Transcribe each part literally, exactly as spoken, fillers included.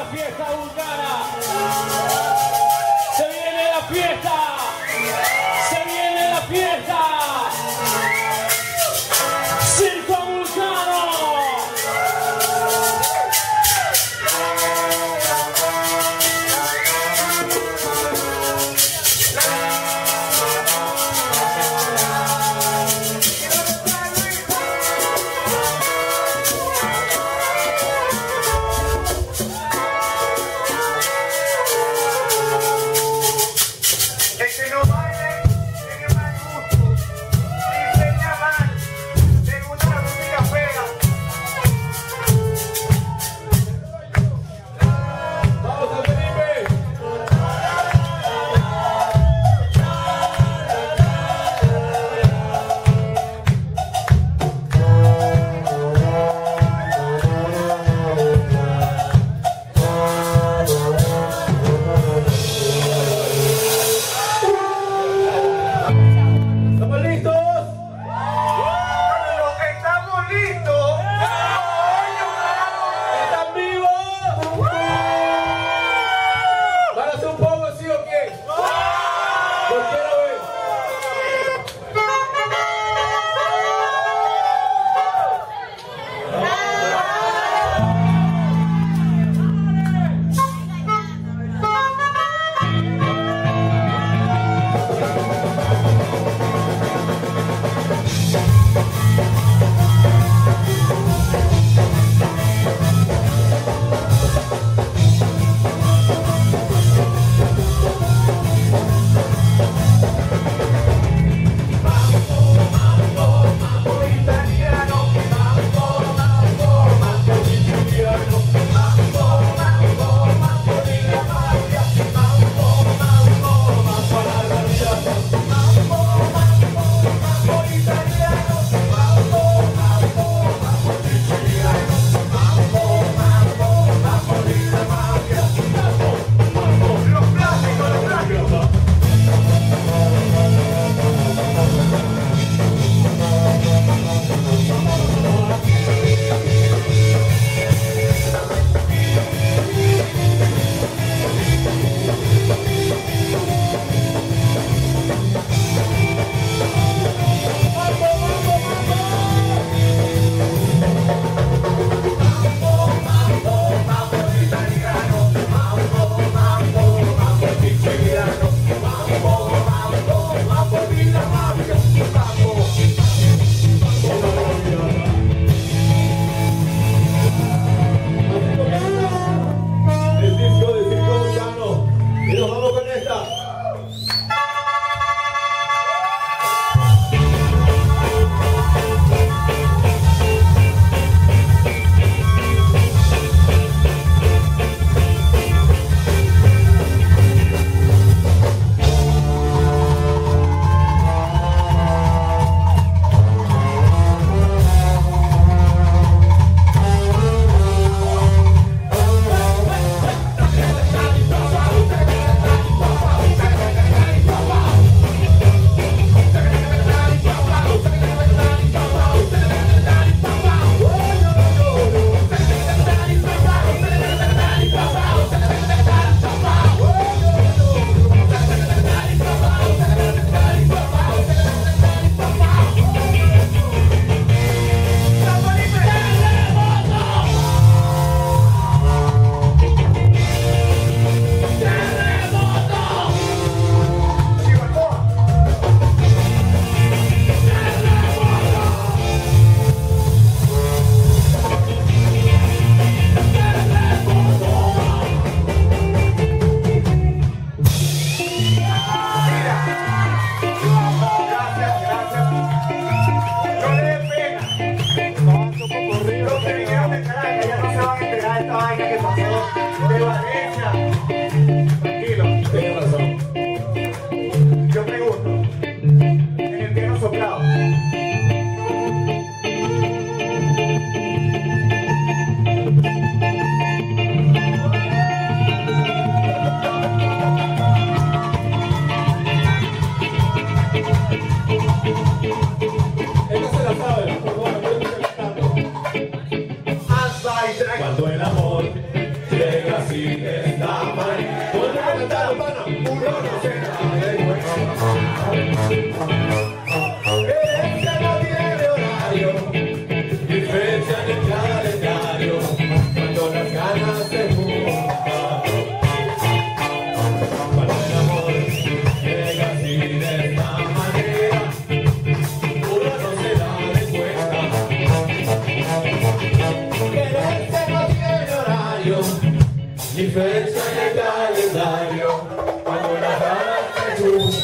fiesta vulcana. Se viene la fiesta. Se viene la fiesta. Circo Vulcano. Cuando el amor llega así fecha en el calendario, cuando la gana te tú.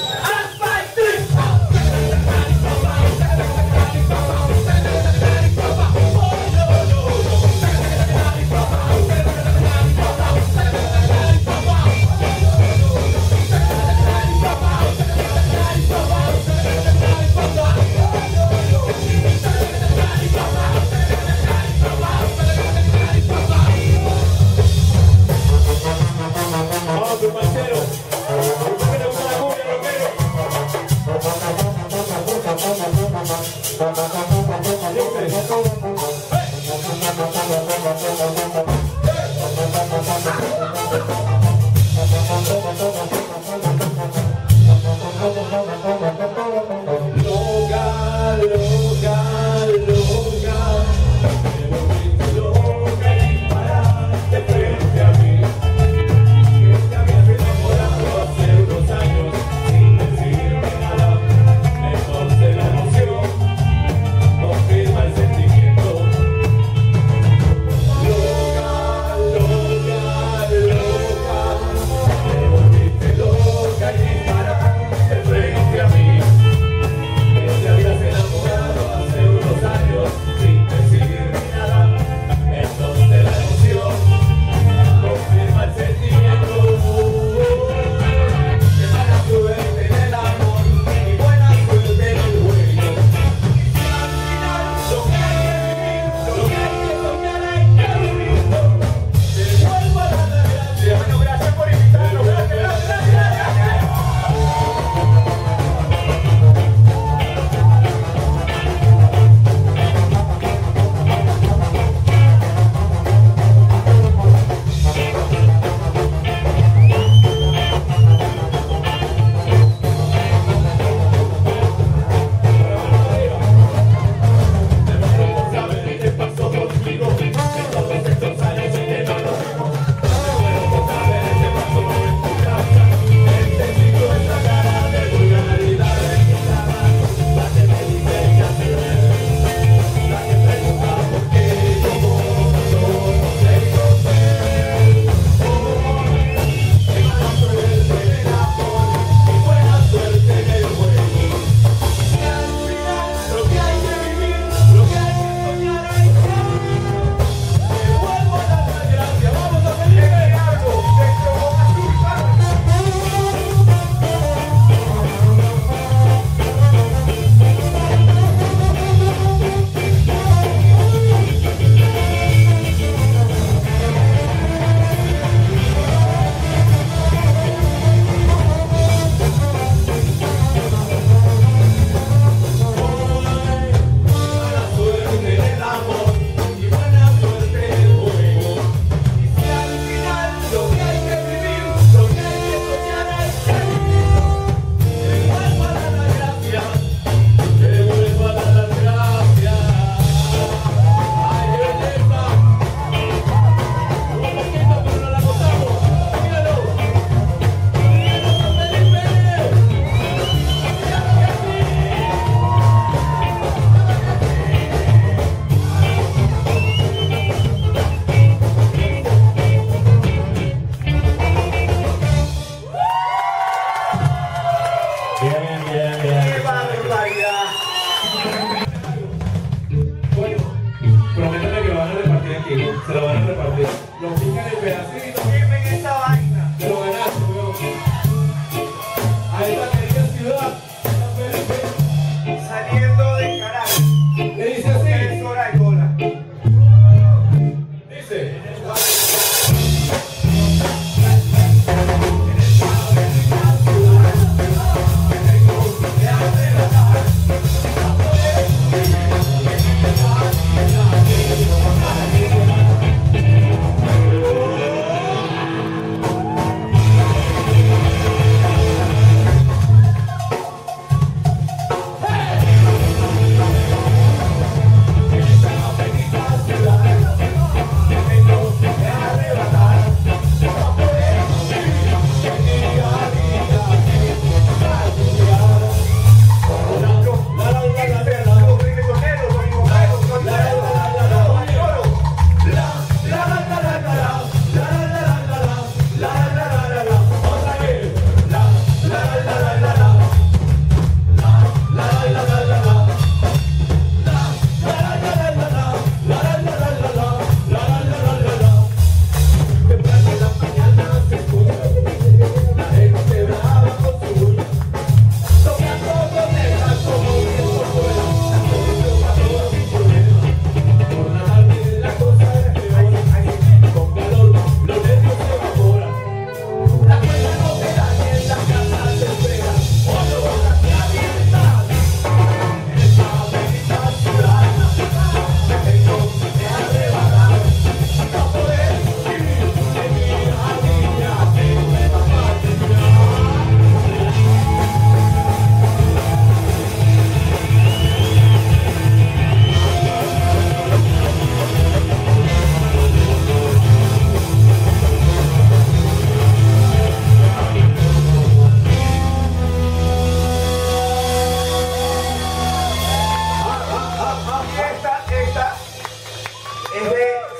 Loca, loca, loca.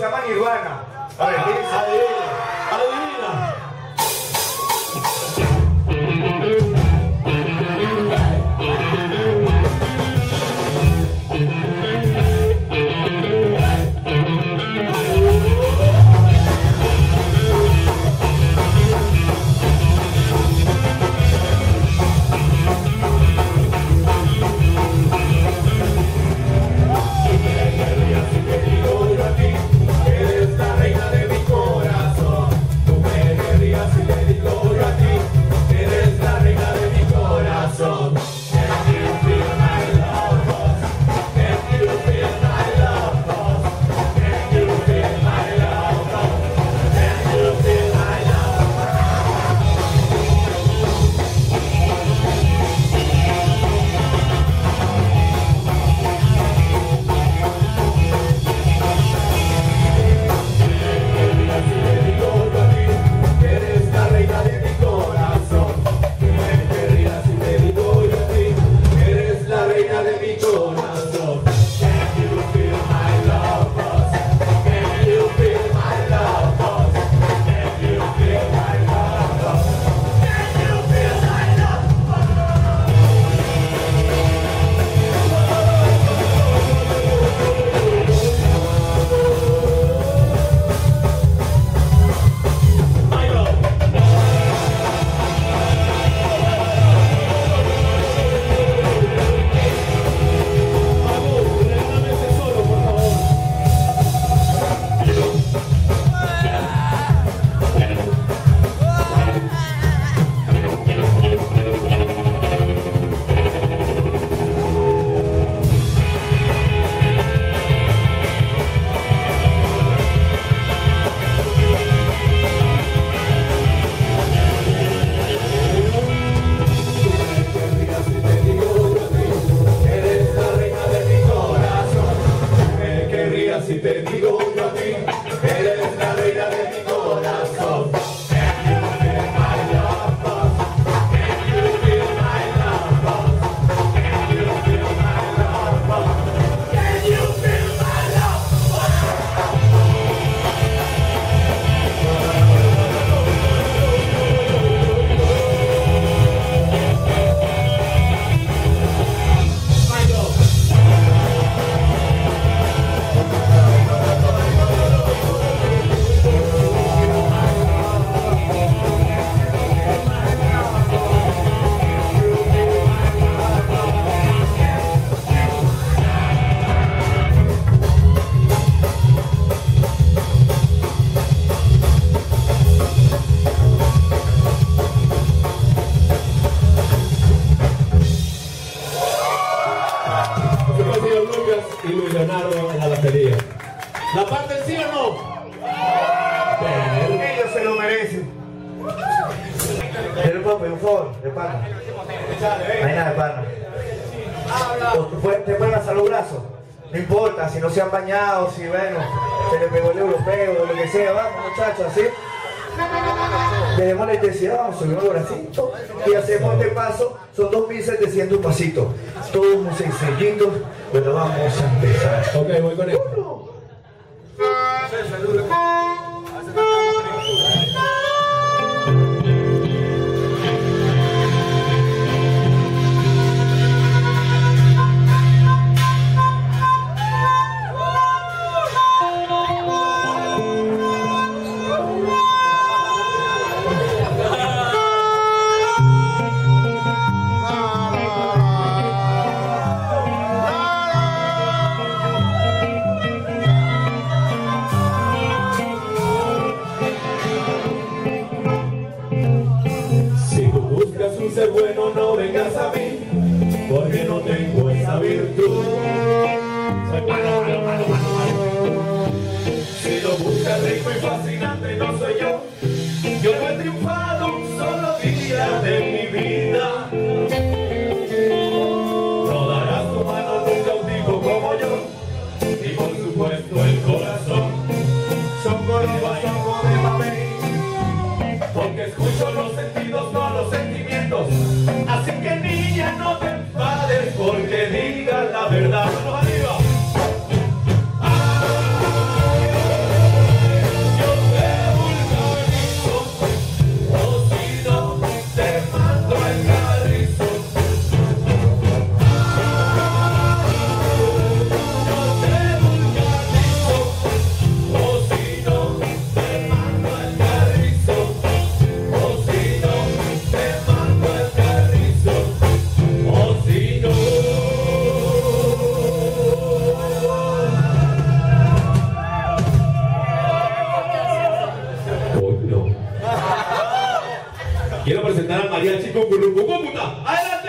llama Nirvana. A ver, dice. Adivina, adivina. Eres la reina de mi corazón. Tú me querrías si te digo yo a ti. Eres la reina de mi corazón. Can you feel my love, boss? Can you feel my love, boss? Can you feel my love, boss? Can you feel my love? Eres la reina de mi corazón. Tú me querrías si te digo yo a ti. Eres la reina de mi corazón. Can you feel my love, boss? Can you feel my love, boss? Can you feel my love, boss? Can you feel my love, my love? Me querrías si te digo yo a ti. Eres la reina de mi corazón. Can you feel my love, boss? Can you feel my love, boss? Can you feel my love, boss? Can you feel my love, boss? My love. Señor Lucas y Luis Leonardo en la batería. ¿La parte sí o no? Ellos se lo merecen. Pero papi, un favor, de pana. No hay nada de pana. O tú puedes- te pueden alzar los brazos. No importa, si no se han bañado, si bueno, se le pegó el europeo, lo que sea, vamos muchachos, así. Dejemos la intensidad, vamos, subimos los bracitos y hacemos este paso, son dos mil setecientos pasitos. Todos muy sencillitos, pero vamos a empezar. Ok, voy con esto. Si tú buscas un ser bueno, no vengas a mí, porque no tengo esa virtud. Soy malo, malo, malo, malo, malo. Si lo buscas rico y fascinante, no soy yo. Yo no he triunfado un solo día de mi vida. No darás tu mano nunca a un tipo como yo. Y por supuesto el corazón. Son gorobas, son de mamey. Porque escucho los sentidos, no los sentimientos. Así que niña, no te enfades porque digas la verdad. ¡Manos arriba! ¡Ay! Quiero presentar al mariachi con Currucu Cúcuta. ¡Adelante!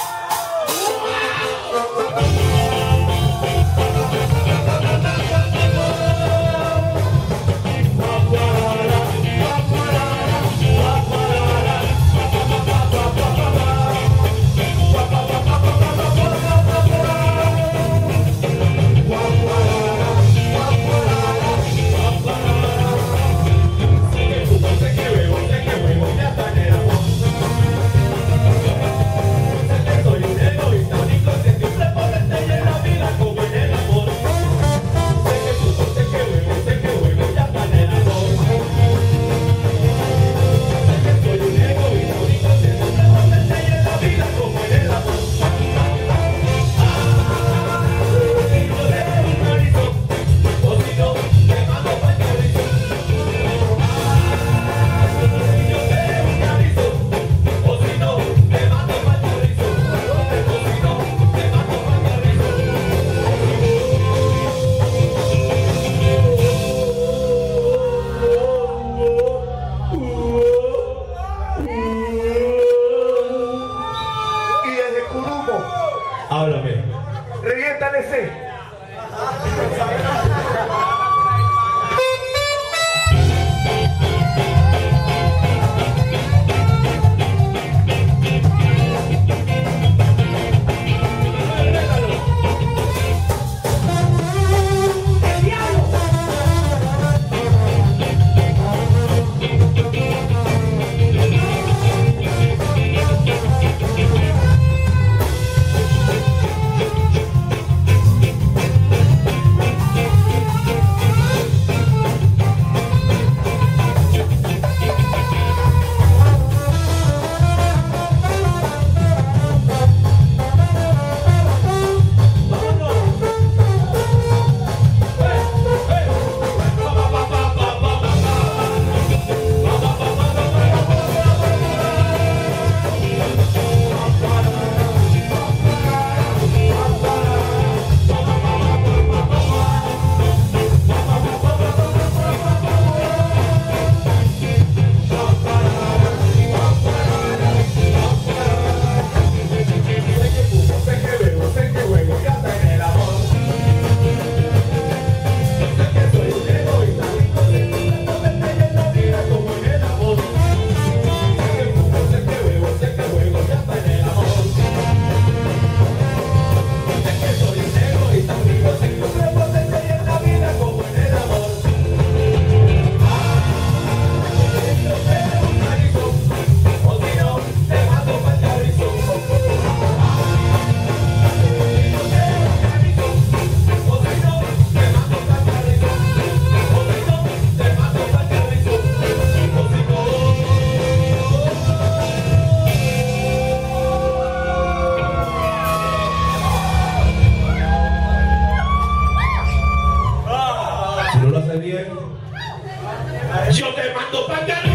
Háblame. Reviéntale ese. Yo te mando para acá.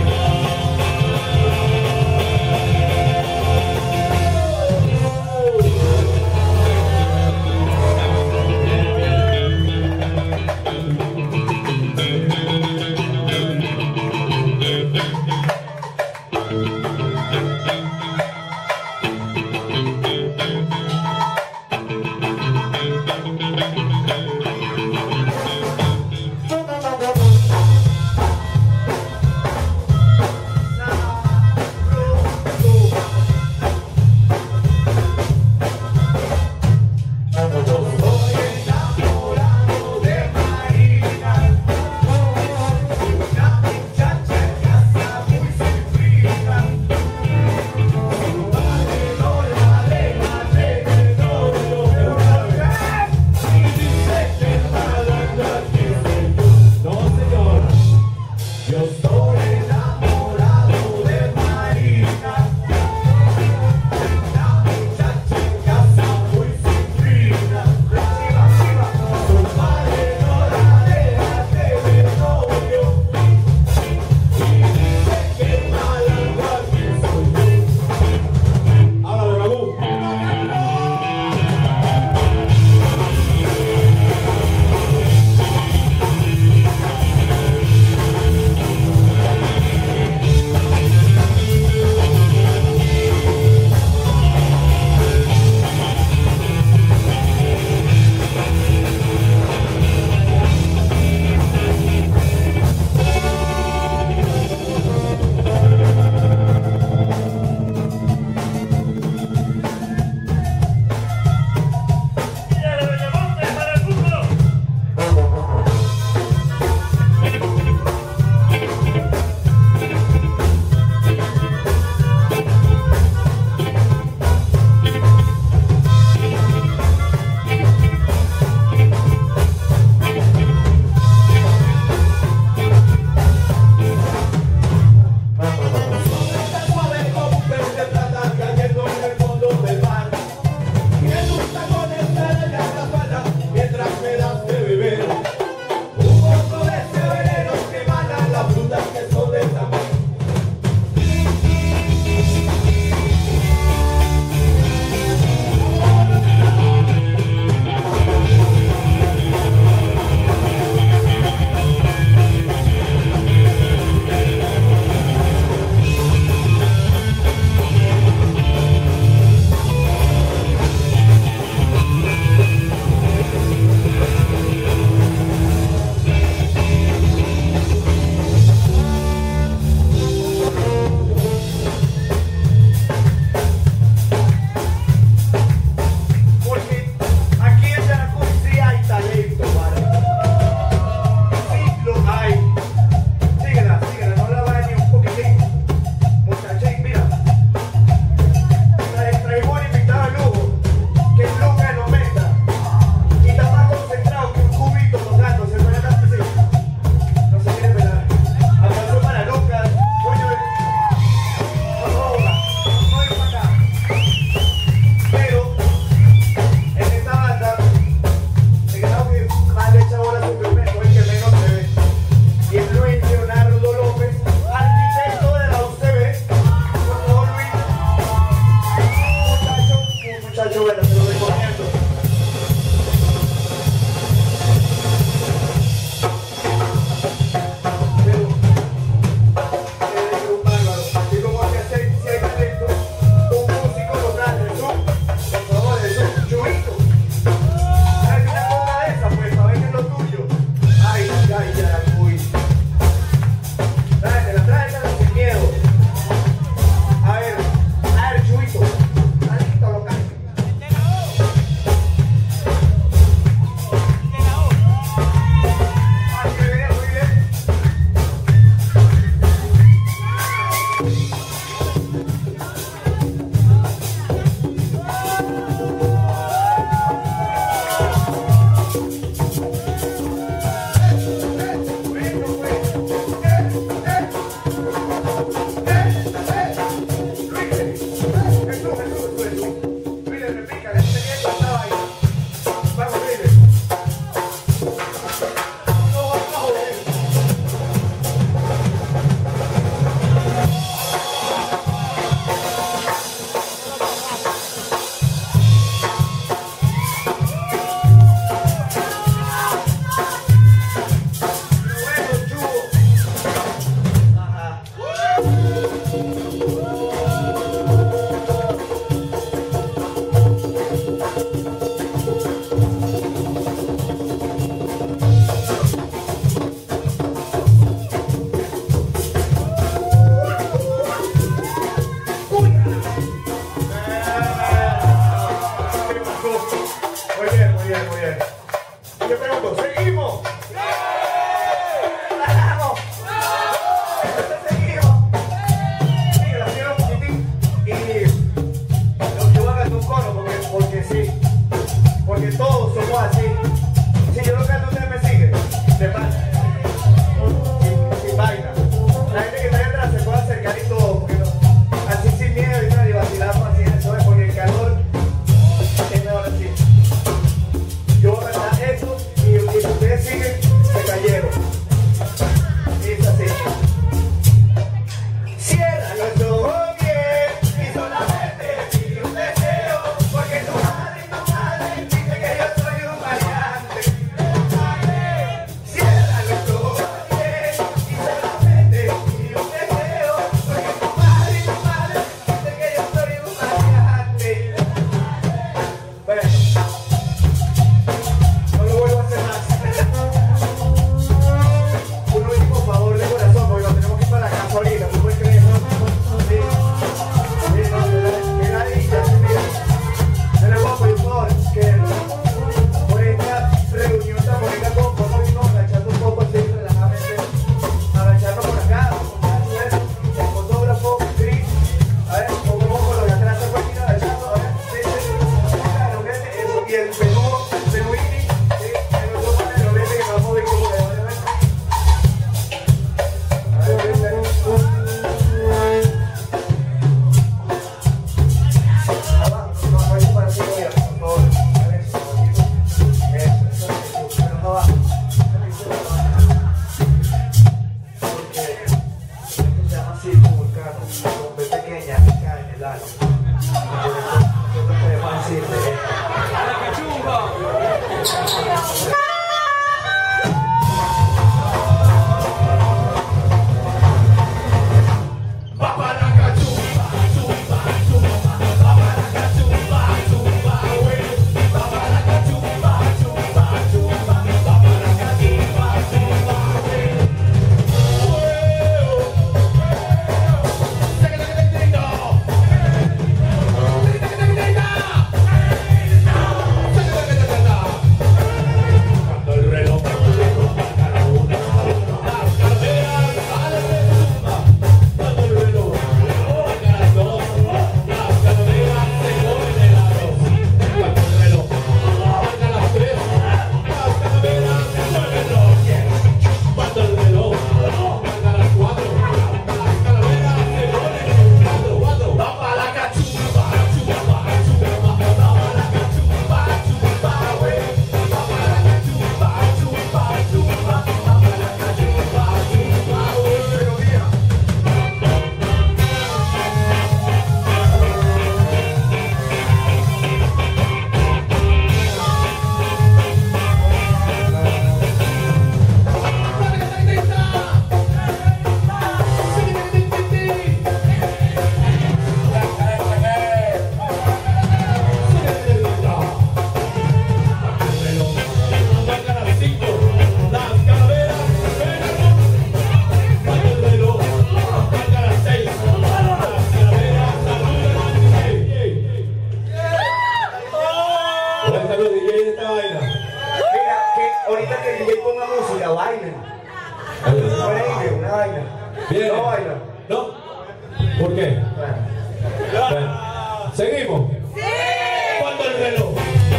vaina. Bien. No baila. ¿No? ¿Por qué? Bueno. Bueno, ¿seguimos? ¡Sí! ¿Cuándo el reloj?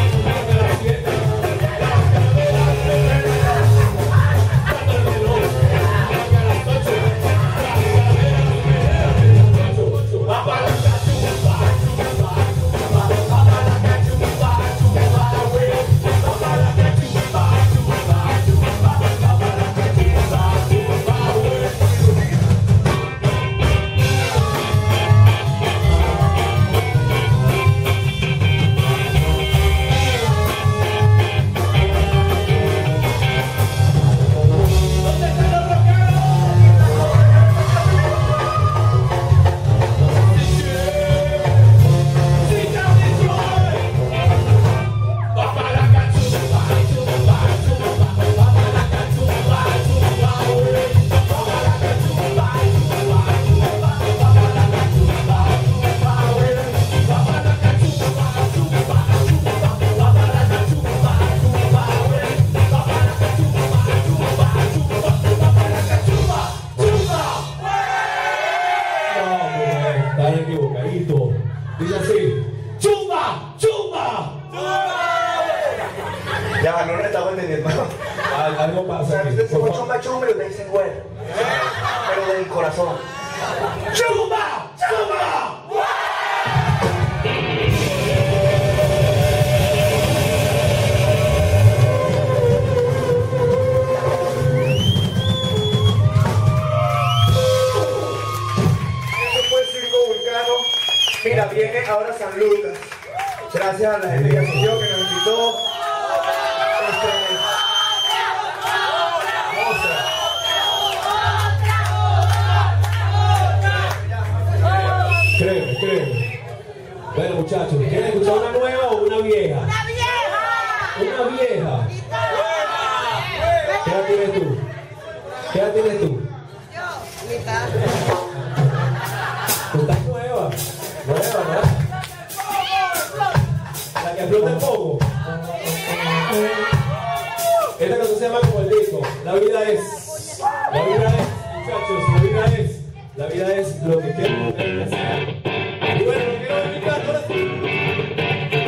Dice así, ¡chumba! ¡Chumba! Ya, no le estaba entendiendo. Al- Algo O pasa sea, aquí. usted se Por fue favor. chumba chumba y usted dice, bueno. Pero del corazón. ¡Chumba! ¡Chumba! Eso fue el Circo Vulcano. Mira, viene ahora San Lucas. Gracias a la gente que asistió, que nos invitó. Este, Créeme, créeme. Bueno, muchachos, ¿quieren escuchar una nueva o una vieja? ¡Una vieja! Una vieja. ¿Qué edad tienes tú? ¿Qué edad tienes tú? Yo, mitad. ¿Tú estás nueva? Nueva, ¿verdad? La que explota el poco. Esta canción se llama como el disco. La vida es. La vida es, muchachos, la vida es. La vida es lo que quiero que sea. Y bueno, lo quiero dedicar ahora sí.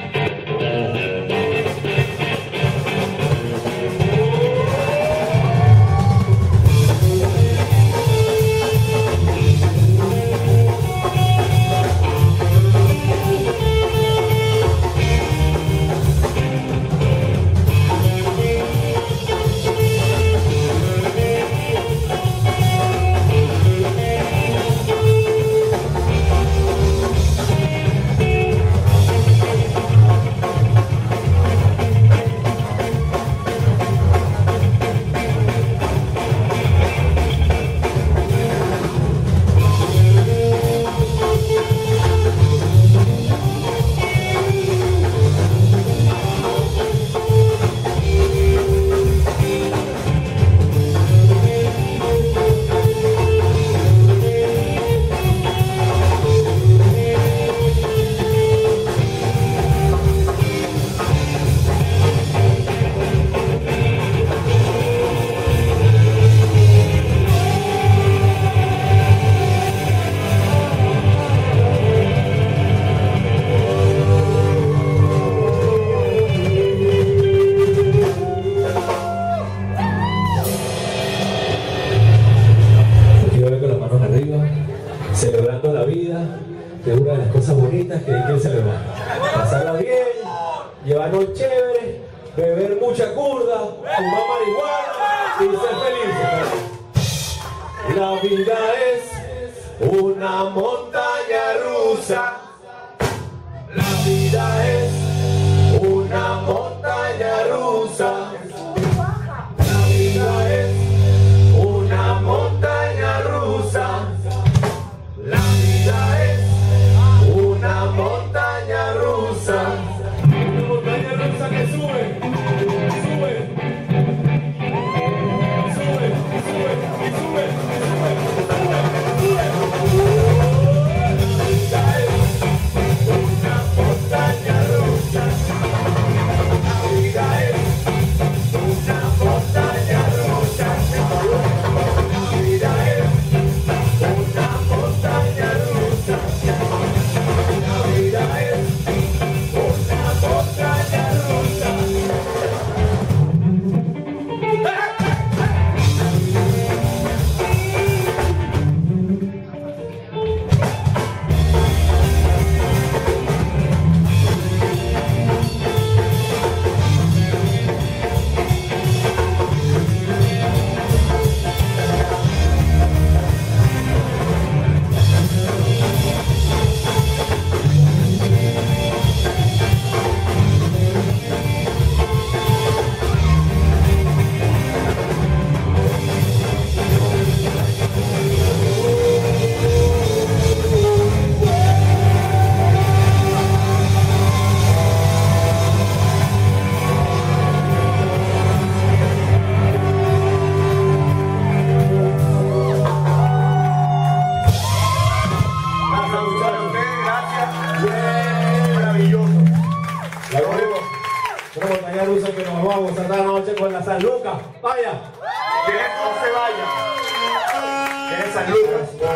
Quiero ver con las manos arriba, celebrando la vida, que es una de las cosas bonitas que hay que celebrar. Pasarla bien, llevarnos chévere, beber mucha curda, fumar marihuana y ser felices. La vida es una montaña rusa. La vida es una montaña rusa. La vida es una montaña rusa. La vida es una montaña rusa. Una montaña rusa que sube, sube, sube, sube, y sube, y sube, y sube. La vida es una montaña rusa. San Lucas, vaya. ¿Quién es? No se vaya. ¿Quién es San Lucas?